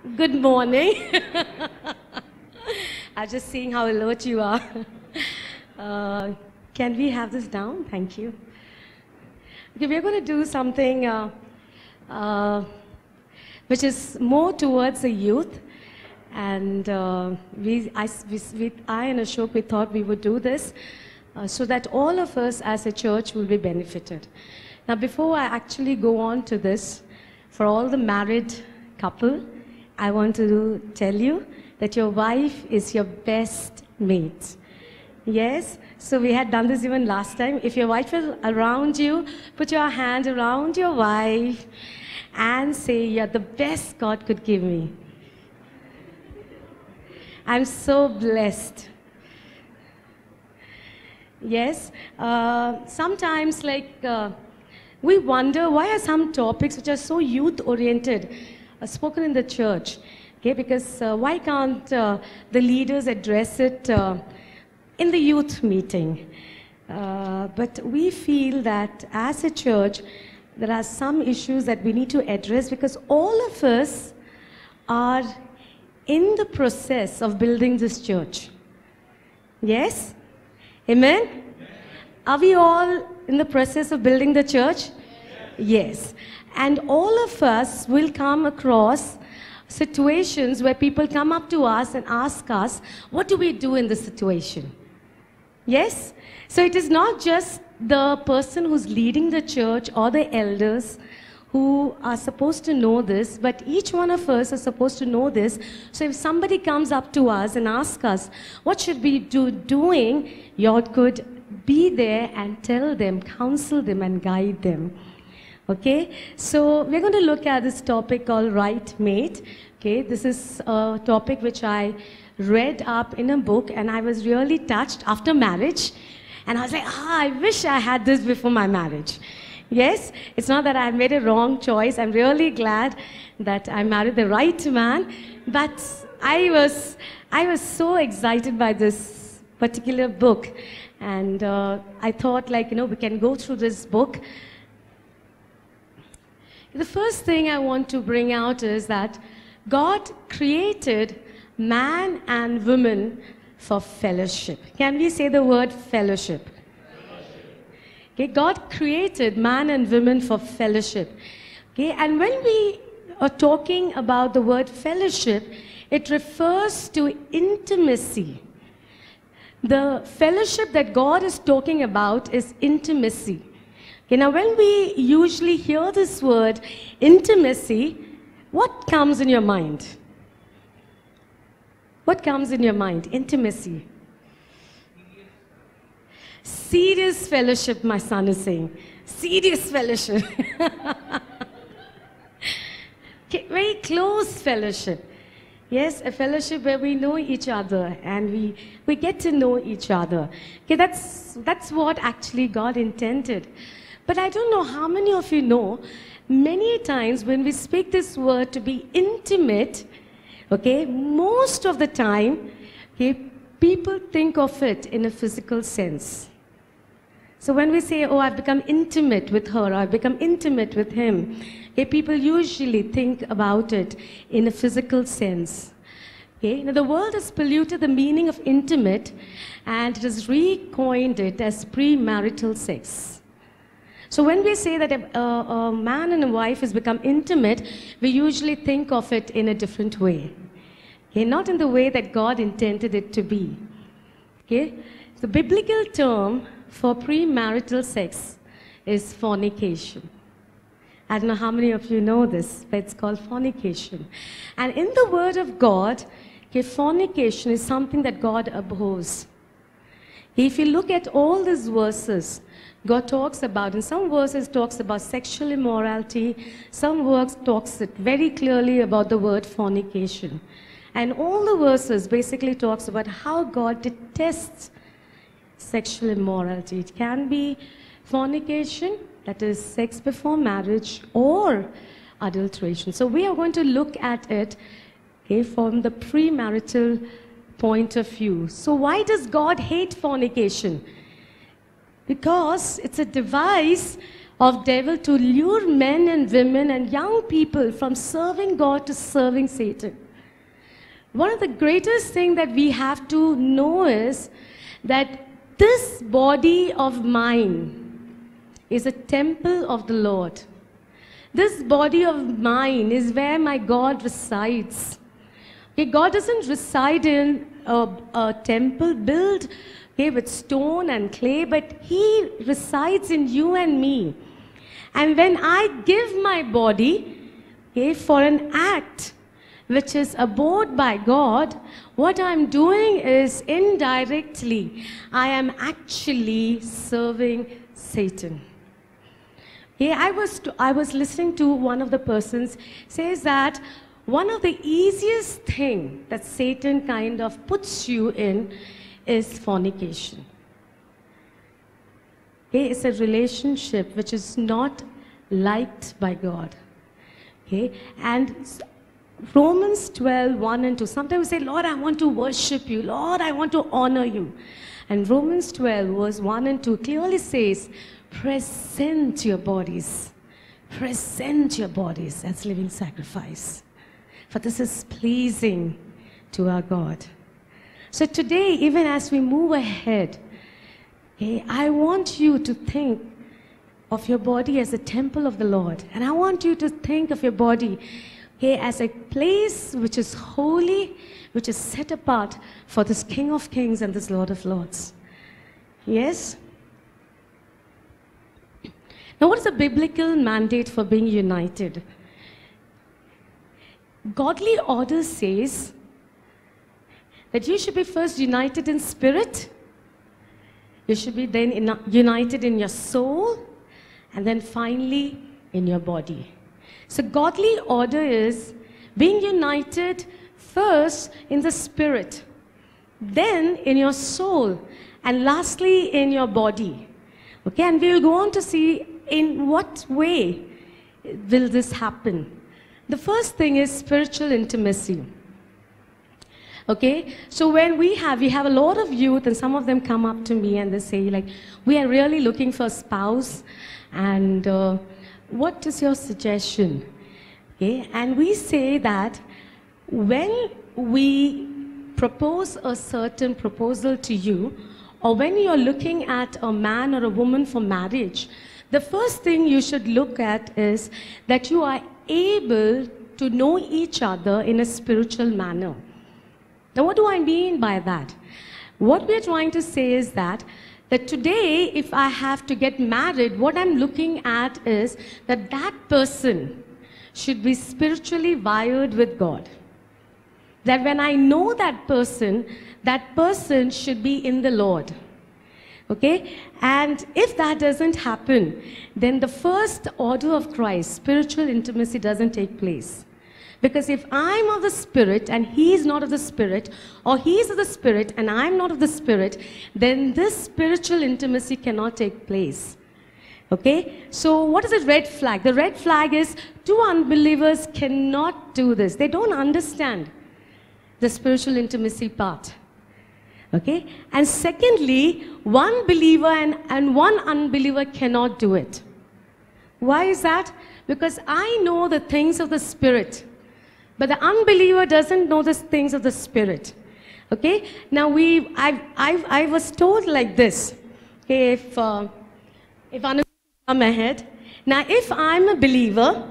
Good morning. I'm just seeing how alert you are. Can we have this down? Thank you. Okay, we're going to do something which is more towards the youth. And I and Ashok, we thought we would do this so that all of us as a church will be benefited. Now, before I actually go on to this, for all the married couple, I want to tell you that your wife is your best mate. Yes? So we had done this even last time. If your wife is around you, put your hand around your wife and say, "You're the best God could give me. I'm so blessed." Yes? Sometimes, we wonder why are some topics which are so youth-oriented spoken in the church? Okay, because why can't the leaders address it in the youth meeting? But we feel that as a church, there are some issues that we need to address because all of us are in the process of building this church. Yes? Amen? Are we all in the process of building the church? Yes. And all of us will come across situations where people come up to us and ask us, what do we do in this situation? Yes? So it is not just the person who's leading the church or the elders who are supposed to know this, but each one of us is supposed to know this. So if somebody comes up to us and asks us, what should we do doing, you could be there and tell them, counsel them and guide them. Okay, so we're going to look at this topic called right mate. Okay, this is a topic which I read up in a book and I was really touched after marriage. And I was like, I wish I had this before my marriage. Yes, it's not that I made a wrong choice. I'm really glad that I married the right man. But I was so excited by this particular book. And I thought, we can go through this book. The first thing I want to bring out is that God created man and woman for fellowship. Can we say the word fellowship? Okay, God created man and women for fellowship. Okay, and when we are talking about the word fellowship, it refers to intimacy. The fellowship that God is talking about is intimacy. Okay, now when we usually hear this word, intimacy, what comes in your mind? What comes in your mind? Intimacy. Serious fellowship, my son is saying. Serious fellowship. Okay, very close fellowship. Yes, a fellowship where we know each other and we get to know each other. Okay, that's what actually God intended. But I don't know how many of you know, many times when we speak this word to be intimate, okay, most of the time, okay, people think of it in a physical sense. So when we say, oh, I've become intimate with her, or I've become intimate with him, okay, people usually think about it in a physical sense. Okay? Now, the world has polluted the meaning of intimate, and it has recoined it as premarital sex. So when we say that a man and a wife has become intimate, we usually think of it in a different way. Okay? Not in the way that God intended it to be. Okay? The biblical term for premarital sex is fornication. I don't know how many of you know this, but it's called fornication. And in the Word of God, okay, fornication is something that God abhors. If you look at all these verses, God talks about, in some verses talks about sexual immorality, some words talks it very clearly about the word fornication. And all the verses basically talks about how God detests sexual immorality. It can be fornication, that is sex before marriage, or adulteration. So we are going to look at it, okay, from the premarital point of view. So why does God hate fornication? Because it's a device of devil to lure men and women and young people from serving God to serving Satan. One of the greatest things that we have to know is that this body of mine is a temple of the Lord. This body of mine is where my God resides. Okay, God doesn't reside in a temple built with stone and clay, but He resides in you and me. And when I give my body for an act which is abhorred by God, what I'm doing is indirectly, I am actually serving Satan. I was listening to one of the persons says that one of the easiest thing that Satan kind of puts you in is fornication. It's a relationship which is not liked by God. And Romans 12, 1 and 2. Sometimes we say, Lord, I want to worship you. Lord, I want to honor you. And Romans 12, verse 1 and 2 clearly says, present your bodies. Present your bodies as living sacrifice. For this is pleasing to our God. So today, even as we move ahead, I want you to think of your body as a temple of the Lord. And I want you to think of your body as a place which is holy, which is set apart for this King of Kings and this Lord of Lords. Yes? Now, what is the biblical mandate for being united? Godly order says that you should be first united in spirit, you should be then united in your soul, and then finally in your body. So godly order is being united first in the spirit, then in your soul, and lastly in your body. Okay, and we'll go on to see in what way will this happen. The first thing is spiritual intimacy. Okay, so when we have a lot of youth, and some of them come up to me and they say, like, we are really looking for a spouse, and what is your suggestion? Okay, and we say that when we propose a certain proposal to you, or when you're looking at a man or a woman for marriage, the first thing you should look at is that you are able to know each other in a spiritual manner. Now, what do I mean by that? What we're trying to say is that today, if I have to get married, what I'm looking at is that that person should be spiritually wired with God. That when I know that person should be in the Lord. Okay? And if that doesn't happen, then the first order of Christ, spiritual intimacy, doesn't take place. Because if I'm of the Spirit and He's not of the Spirit, or He's of the Spirit and I'm not of the Spirit, then this spiritual intimacy cannot take place. Okay? So what is the red flag? The red flag is two unbelievers cannot do this. They don't understand the spiritual intimacy part. Okay? And secondly, one believer and one unbeliever cannot do it. Why is that? Because I know the things of the Spirit, but the unbeliever doesn't know the things of the Spirit. Okay? Now I was told like this. Okay, if Anu come ahead. Now if I'm a believer,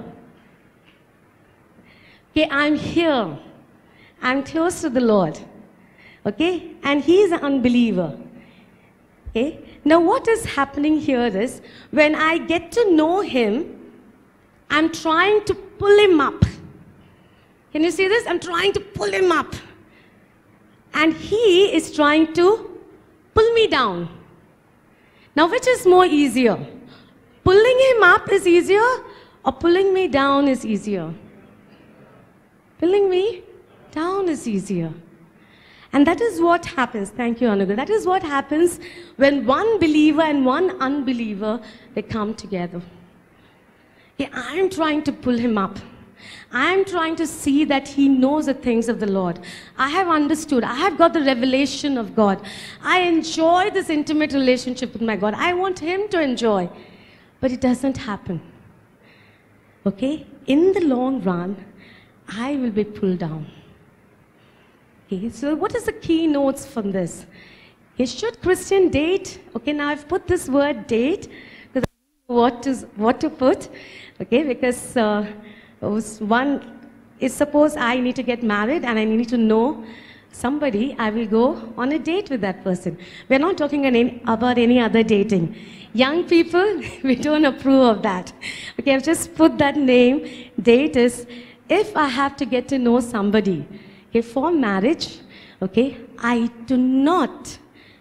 okay, I'm here. I'm close to the Lord. Okay? And he's an unbeliever. Okay? Now what is happening here is, when I get to know him, I'm trying to pull him up. Can you see this? I'm trying to pull him up. And he is trying to pull me down. Now which is more easier? Pulling him up is easier, or pulling me down is easier? Pulling me down is easier. And that is what happens. Thank you, Anugal. That is what happens when one believer and one unbeliever, they come together. Okay, I'm trying to pull him up. I'm trying to see that he knows the things of the Lord. I have understood. I have got the revelation of God. I enjoy this intimate relationship with my God. I want him to enjoy. but it doesn't happen. Okay? In the long run, I will be pulled down. Okay, so what is the key notes from this? Okay, should Christian date? Okay, now I've put this word date because I don't know what to put. Okay, because one is, suppose I need to get married and I need to know somebody, I will go on a date with that person. We're not talking about any other dating. Young people, we don't approve of that. Okay, I've just put that name. Date is if I have to get to know somebody, okay, for marriage, okay, I do not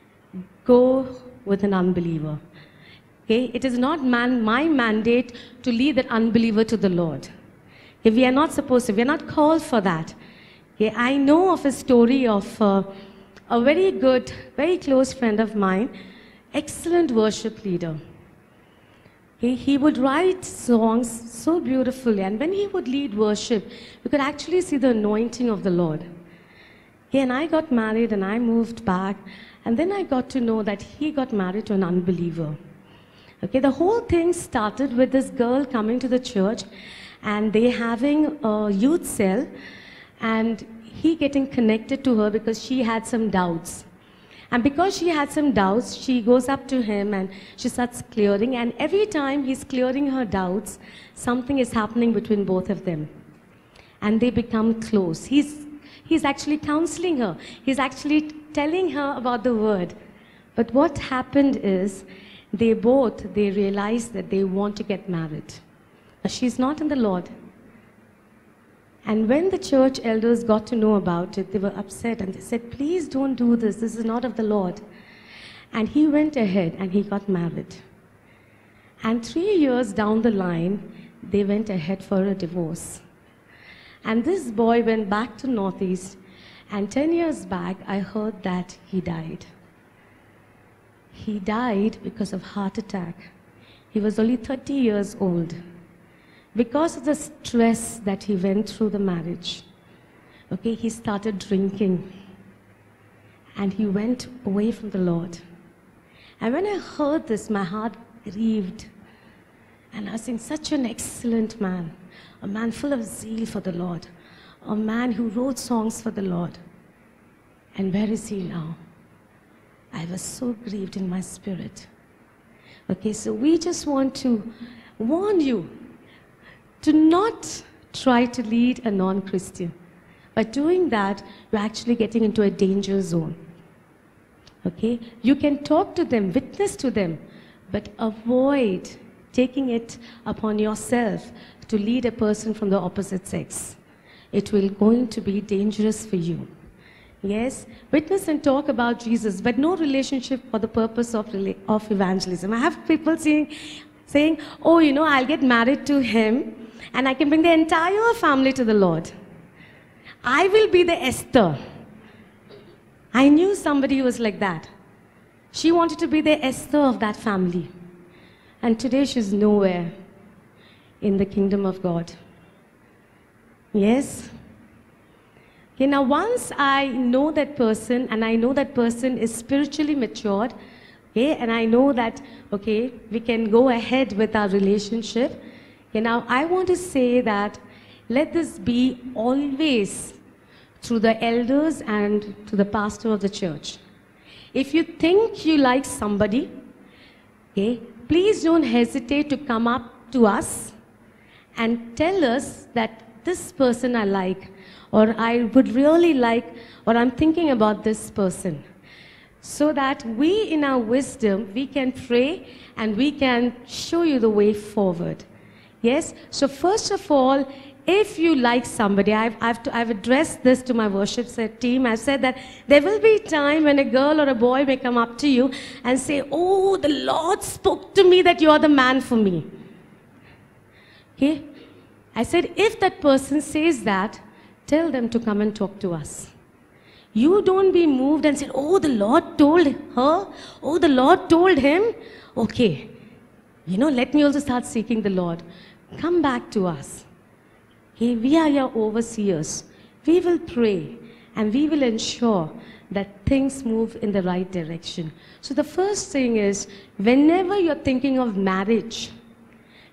go with an unbeliever. Okay, it is not my mandate to lead that unbeliever to the Lord. Okay, we are not supposed to, we are not called for that. Okay, I know of a story of a very good, very close friend of mine, excellent worship leader. Okay, he would write songs so beautifully, and when he would lead worship, you could actually see the anointing of the Lord. Okay, and I got married and I moved back, and then I got to know that he got married to an unbeliever. Okay, the whole thing started with this girl coming to the church and they having a youth cell, and he getting connected to her because she had some doubts. And because she had some doubts, she goes up to him and she starts clearing, and every time he's clearing her doubts, something is happening between both of them. And they become close. He's actually counseling her. He's actually telling her about the word. But what happened is, they realized that they want to get married. She's not in the Lord. And when the church elders got to know about it, they were upset and they said, please don't do this. This is not of the Lord. And he went ahead and he got married. And 3 years down the line, they went ahead for a divorce. And this boy went back to Northeast, and 10 years back, I heard that he died. He died because of heart attack. He was only 30 years old. Because of the stress that he went through the marriage, okay, he started drinking. And he went away from the Lord. And when I heard this, my heart grieved. And I was saying, such an excellent man, a man full of zeal for the Lord, a man who wrote songs for the Lord. And where is he now? I was so grieved in my spirit. Okay, so we just want to warn you to not try to lead a non-Christian. By doing that, you're actually getting into a danger zone. Okay, you can talk to them, witness to them, but avoid taking it upon yourself to lead a person from the opposite sex. It will going to be dangerous for you. Yes, witness and talk about Jesus, but no relationship for the purpose of evangelism. I have people saying, oh, you know, I'll get married to him and I can bring the entire family to the Lord. I will be the Esther. I knew somebody who was like that. She wanted to be the Esther of that family. And today she's nowhere in the kingdom of God. Yes? Okay, now once I know that person, and I know that person is spiritually matured, okay, and I know that, okay, we can go ahead with our relationship. Okay, now I want to say that let this be always through the elders and to the pastor of the church. If you think you like somebody, okay, please don't hesitate to come up to us and tell us that this person I like, or I would really like, or I'm thinking about this person. So that we, in our wisdom, we can pray and we can show you the way forward. Yes? So first of all, if you like somebody, I've addressed this to my worship set team. I've said that there will be a time when a girl or a boy may come up to you and say, oh, the Lord spoke to me that you are the man for me. Okay? I said, if that person says that, tell them to come and talk to us. You don't be moved and say, oh, the Lord told her, oh, the Lord told him. Okay, you know, let me also start seeking the Lord. Come back to us. Okay, we are your overseers. We will pray and we will ensure that things move in the right direction. So the first thing is, whenever you're thinking of marriage,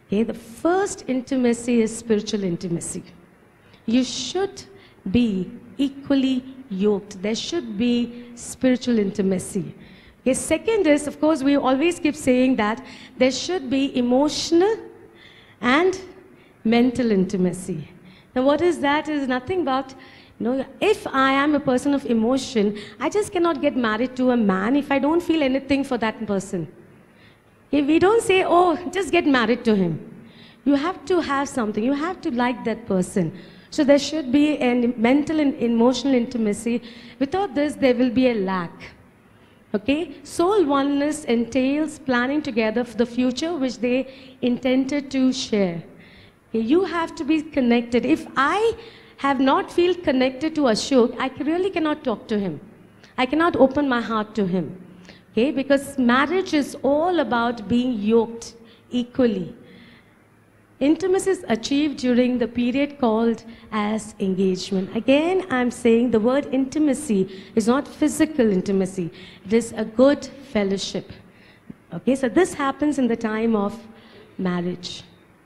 Okay, the first intimacy is spiritual intimacy. You should be equally yoked. There should be spiritual intimacy. Okay, second is, of course, we always keep saying that there should be emotional and mental intimacy. Now, what is that? It is nothing but, if I am a person of emotion, I just cannot get married to a man if I don't feel anything for that person. If we don't say, oh, just get married to him. You have to have something. You have to like that person. So there should be a mental and emotional intimacy. Without this, there will be a lack. Okay? Soul oneness entails planning together for the future which they intended to share. Okay? You have to be connected. If I have not feel connected to Ashok, I really cannot talk to him. I cannot open my heart to him. Okay? Because marriage is all about being yoked equally. Intimacy is achieved during the period called as engagement. Again, I'm saying the word intimacy is not physical intimacy. It is a good fellowship. Okay, so this happens in the time of marriage.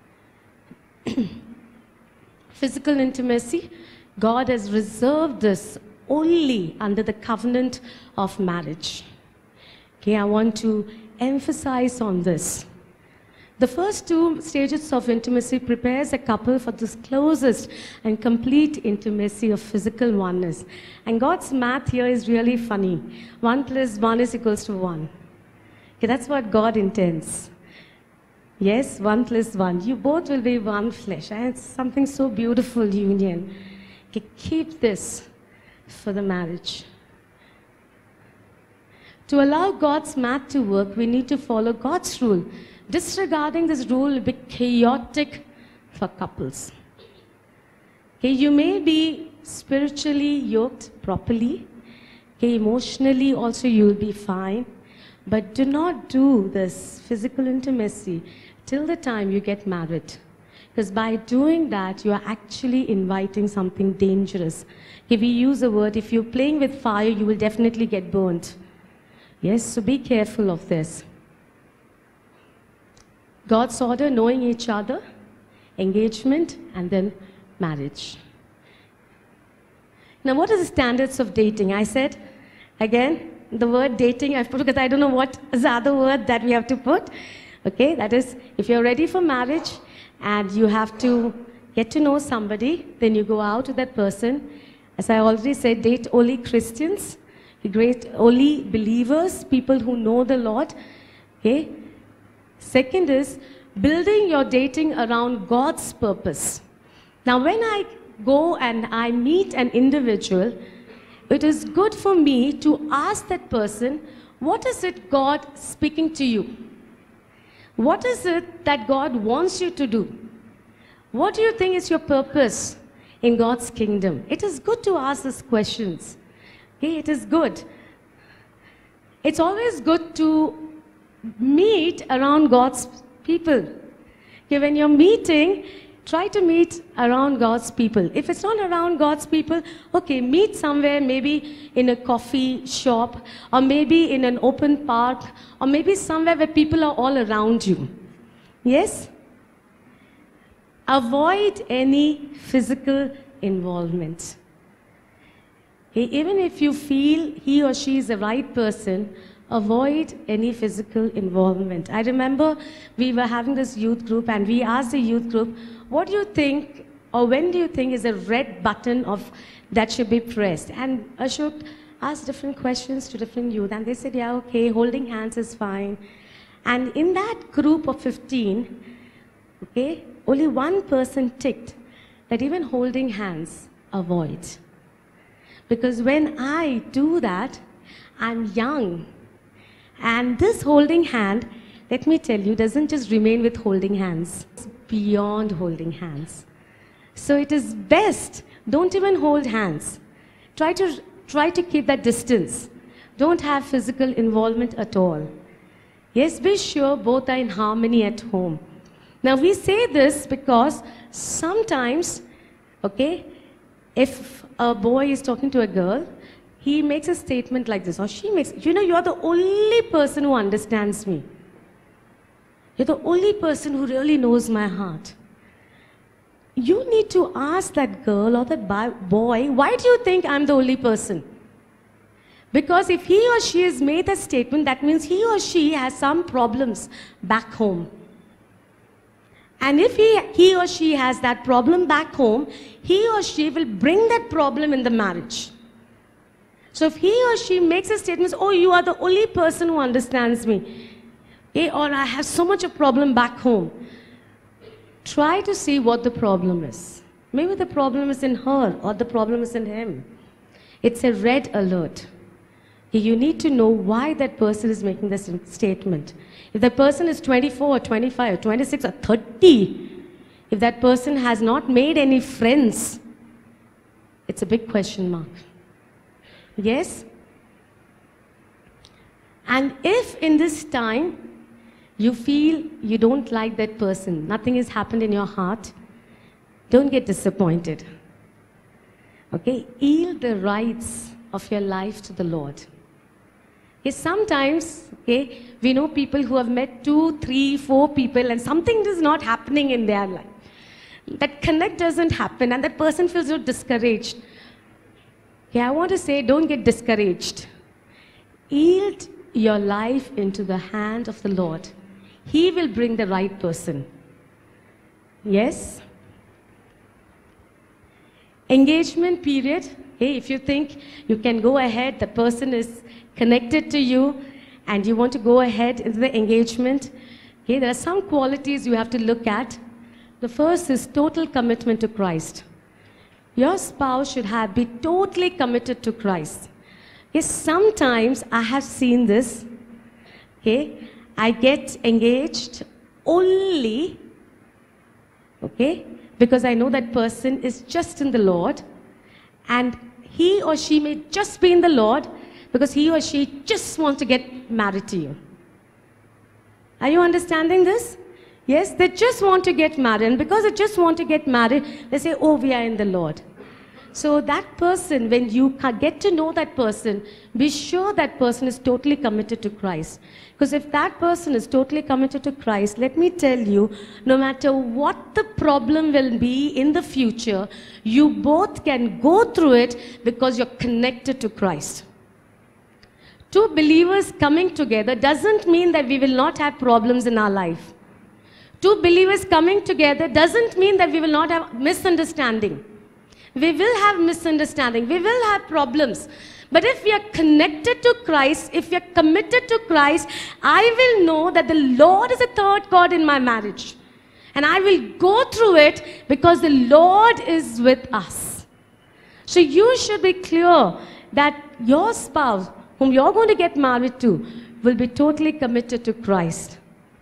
Physical intimacy, God has reserved this only under the covenant of marriage. Okay, I want to emphasize on this. The first two stages of intimacy prepares a couple for this closest and complete intimacy of physical oneness. And God's math here is really funny. 1 + 1 is equals to 1. Okay, that's what God intends. Yes, 1 + 1. You both will be one flesh. And it's something so beautiful, union. Okay, keep this for the marriage. To allow God's math to work, we need to follow God's rule. Disregarding this rule will be chaotic for couples. Okay, you may be spiritually yoked properly. Okay, emotionally also you will be fine. But do not do this physical intimacy till the time you get married. Because by doing that, you are actually inviting something dangerous. If we use a word, if you're playing with fire, you will definitely get burnt. Yes, so be careful of this. God's order, knowing each other, engagement, and then marriage. Now, what are the standards of dating? I said, again, the word dating I've put because I don't know what is the other word that we have to put. Okay, that is, if you're ready for marriage and you have to get to know somebody, then you go out with that person. As I already said, date only Christians, date only believers, people who know the Lord. Okay. Second is building your dating around God's purpose. Now, when I go and I meet an individual, it is good for me to ask that person, what is it God speaking to you? What is it that God wants you to do? What do you think is your purpose in God's kingdom? It is good to ask these questions. Okay, it is good. It's always good to meet around God's people. Okay, when you're meeting, try to meet around God's people. If it's not around God's people, okay, meet somewhere, maybe in a coffee shop, or maybe in an open park, or maybe somewhere where people are all around you. Yes? Avoid any physical involvement. Okay, even if you feel he or she is the right person, avoid any physical involvement. I remember we were having this youth group and we asked the youth group, what do you think or when do you think is a red button that should be pressed? And Ashok asked different questions to different youth and they said, yeah, okay, holding hands is fine. And in that group of 15, okay, only one person ticked that even holding hands, avoid. Because when I do that, I'm young. And this holding hand, let me tell you, doesn't just remain with holding hands. It's beyond holding hands. So it is best, don't even hold hands. Try to keep that distance. Don't have physical involvement at all. Yes, be sure both are in harmony at home. Now we say this because sometimes, okay, if a boy is talking to a girl, he makes a statement like this, or she makes, you know, you are the only person who understands me. You're the only person who really knows my heart. You need to ask that girl or that boy, why do you think I'm the only person? Because if he or she has made a statement, that means he or she has some problems back home. And if he or she has that problem back home, he or she will bring that problem in the marriage. So if he or she makes a statement, oh, you are the only person who understands me, or I have so much a problem back home, try to see what the problem is. Maybe the problem is in her or the problem is in him. It's a red alert. You need to know why that person is making this statement. If that person is 24 or 25 or 26 or 30, if that person has not made any friends, it's a big question mark. Yes? And if in this time you feel you don't like that person, nothing has happened in your heart, don't get disappointed. Okay? Yield the rights of your life to the Lord. Yes, sometimes, okay, we know people who have met 2, 3, 4 people and something is not happening in their life. That connect doesn't happen and that person feels so discouraged. Okay, I want to say, don't get discouraged. Yield your life into the hand of the Lord. He will bring the right person. Yes? Engagement period. Hey, if you think you can go ahead, the person is connected to you and you want to go ahead into the engagement, okay, there are some qualities you have to look at. The first is total commitment to Christ. Your spouse should be totally committed to Christ. Yes, sometimes I have seen this. Okay, I get engaged only, okay, because I know that person is just in the Lord, and he or she may just be in the Lord because he or she just wants to get married to you. Are you understanding this? Yes, they just want to get married, and because they just want to get married, they say, oh, we are in the Lord. So that person, when you get to know that person, be sure that person is totally committed to Christ. Because if that person is totally committed to Christ, let me tell you, no matter what the problem will be in the future, you both can go through it because you're connected to Christ. Two believers coming together doesn't mean that we will not have problems in our life. Two believers coming together doesn't mean that we will not have misunderstanding. We will have misunderstanding. We will have problems. But if we are connected to Christ, if we are committed to Christ, I will know that the Lord is a third God in my marriage. And I will go through it because the Lord is with us. So you should be clear that your spouse, whom you're going to get married to, will be totally committed to Christ.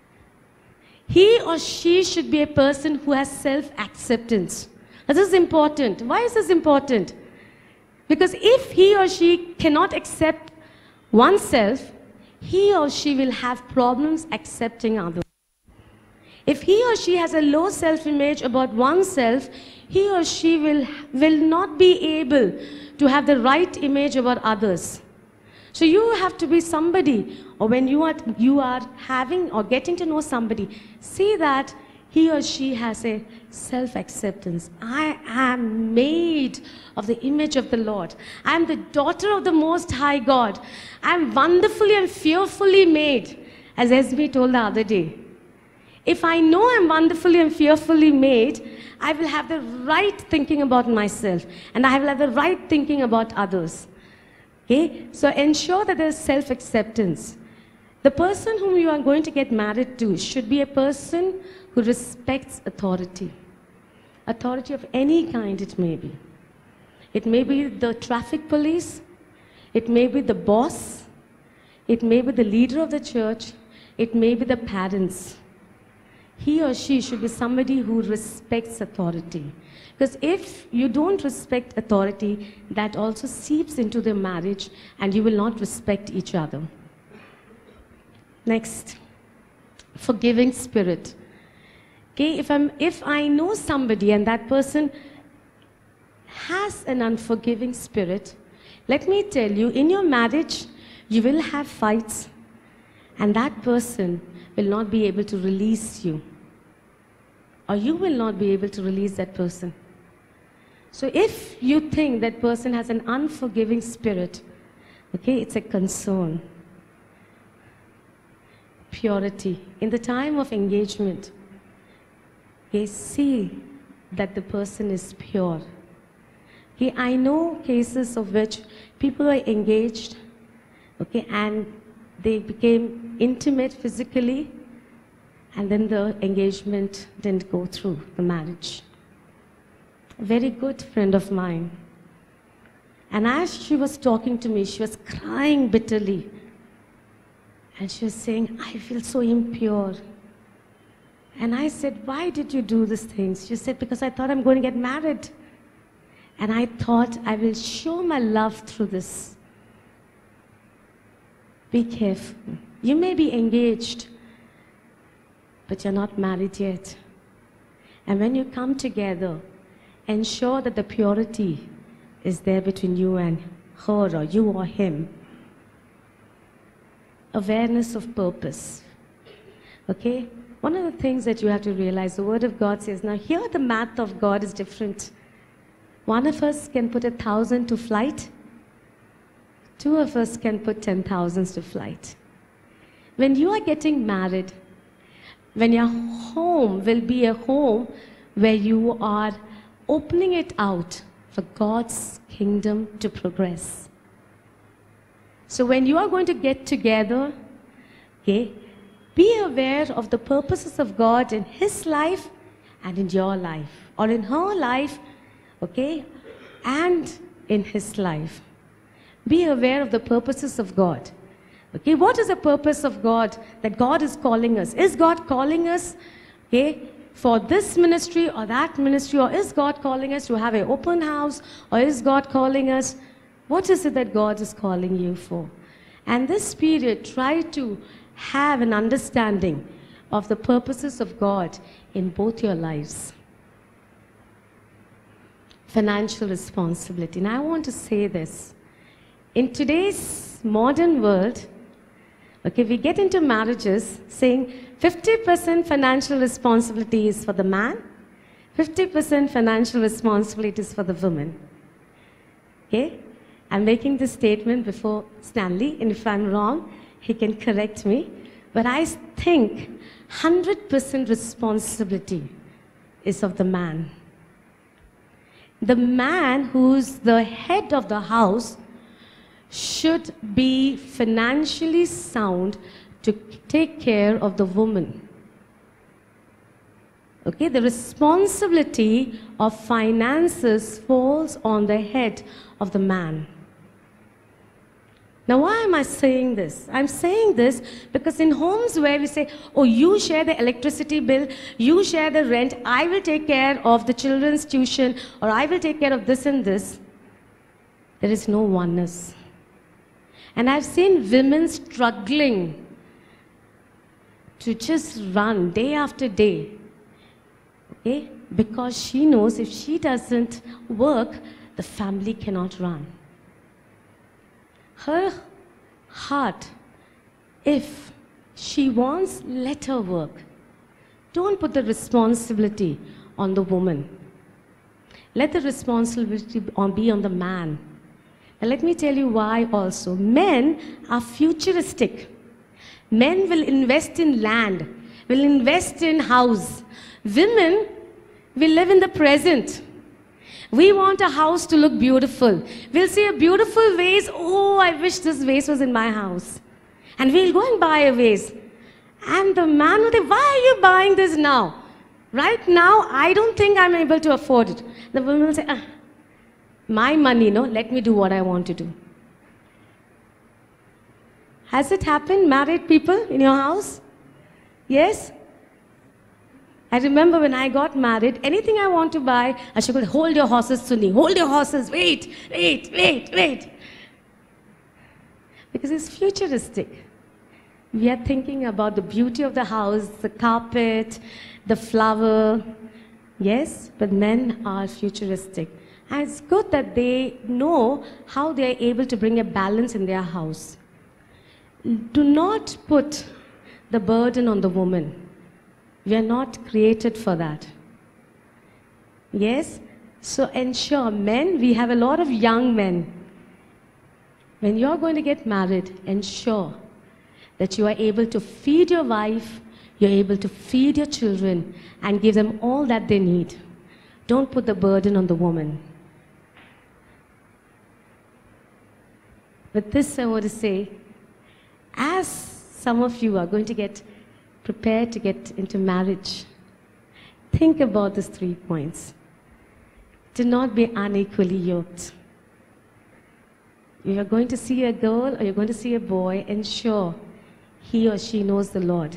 He or she should be a person who has self-acceptance. This is important. Why is this important? Because if he or she cannot accept oneself, he or she will have problems accepting others. If he or she has a low self-image about oneself, he or she will not be able to have the right image about others. So you have to be somebody, or when you are having or getting to know somebody, see that he or she has a self-acceptance. I am made of the image of the Lord. I am the daughter of the Most High God. I am wonderfully and fearfully made, as Esme told the other day. If I know I am wonderfully and fearfully made, I will have the right thinking about myself, and I will have the right thinking about others. Okay? So ensure that there is self-acceptance. The person whom you are going to get married to should be a person who respects authority. Authority of any kind it may be. It may be the traffic police, it may be the boss, it may be the leader of the church, it may be the parents. He or she should be somebody who respects authority. Because if you don't respect authority, that also seeps into the marriage and you will not respect each other. Next, forgiving spirit. Okay, if I know somebody and that person has an unforgiving spirit, let me tell you, in your marriage, you will have fights. And that person will not be able to release you. Or you will not be able to release that person. So if you think that person has an unforgiving spirit, okay, it's a concern. Purity. In the time of engagement, okay, see that the person is pure. Okay, I know cases of which people were engaged, okay, and they became intimate physically, and then the engagement didn't go through, the marriage. A very good friend of mine. And as she was talking to me, she was crying bitterly. And she was saying, I feel so impure. And I said, why did you do these things? She said, because I thought I'm going to get married. And I thought I will show my love through this. Be careful. You may be engaged, but you're not married yet. And when you come together, ensure that the purity is there between you and her, or you or him. Awareness of purpose. Okay? One of the things that you have to realize, the Word of God says, now here the math of God is different. One of us can put 1,000 to flight. 2 of us can put 10,000 to flight. When you are getting married, when your home will be a home where you are opening it out for God's kingdom to progress. So when you are going to get together, okay, be aware of the purposes of God in His life and in your life, or in her life, okay, and in his life. Be aware of the purposes of God. Okay, what is the purpose of God that God is calling us? Is God calling us, okay, for this ministry or that ministry, or is God calling us to have an open house, or is God calling us, what is it that God is calling you for? And this period, try to have an understanding of the purposes of God in both your lives. Financial responsibility. And I want to say this. In today's modern world, okay, we get into marriages saying 50% financial responsibility is for the man, 50% financial responsibility is for the woman. Okay? I'm making this statement before Stanley, and if I'm wrong, he can correct me. But I think 100% responsibility is of the man. The man who's the head of the house should be financially sound to take care of the woman. Okay, the responsibility of finances falls on the head of the man. Now, why am I saying this? I'm saying this because in homes where we say, oh, you share the electricity bill, you share the rent, I will take care of the children's tuition, or I will take care of this and this, there is no oneness. And I've seen women struggling to just run day after day, okay? Because she knows if she doesn't work, the family cannot run. Her heart, if she wants, let her work. Don't put the responsibility on the woman. Let the responsibility be on the man. Now let me tell you why also. Men are futuristic. Men will invest in land, will invest in house. Women will live in the present. We want a house to look beautiful. We'll see a beautiful vase. Oh, I wish this vase was in my house. And we'll go and buy a vase. And the man will say, why are you buying this now? Right now, I don't think I'm able to afford it. The woman will say, my money, no, let me do what I want to do. Has it happened, married people in your house? Yes? I remember when I got married, anything I want to buy, Ashok would hold your horses, Suni, hold your horses, wait. Because it's futuristic. We are thinking about the beauty of the house, the carpet, the flower. Yes, but men are futuristic. And it's good that they know how they are able to bring a balance in their house. Do not put the burden on the woman. We are not created for that. Yes? So ensure, men, we have a lot of young men. When you're going to get married, ensure that you are able to feed your wife, you're able to feed your children, and give them all that they need. Don't put the burden on the woman. With this, I want to say, as some of you are going to get prepared to get into marriage, think about these 3 points. Do not be unequally yoked. If you're going to see a girl or you're going to see a boy, ensure he or she knows the Lord.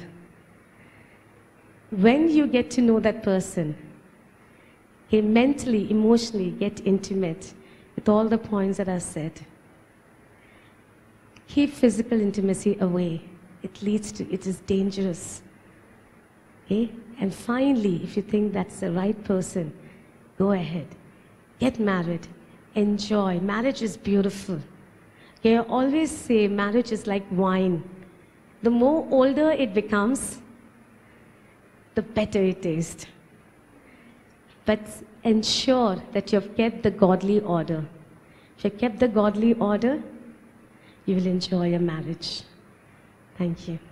When you get to know that person, mentally, emotionally get intimate with all the points that I've said. Keep physical intimacy away. It is dangerous. Okay? And finally, if you think that's the right person, go ahead. Get married. Enjoy. Marriage is beautiful. Okay, I always say marriage is like wine. The more older it becomes, the better it tastes. But ensure that you've kept the godly order. If you've kept the godly order, you will enjoy your marriage. Thank you.